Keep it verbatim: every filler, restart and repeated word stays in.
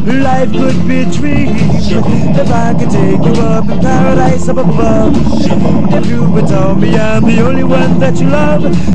life could be a dream if I could take you up in paradise up above. If you would tell me I'm the only one that you love.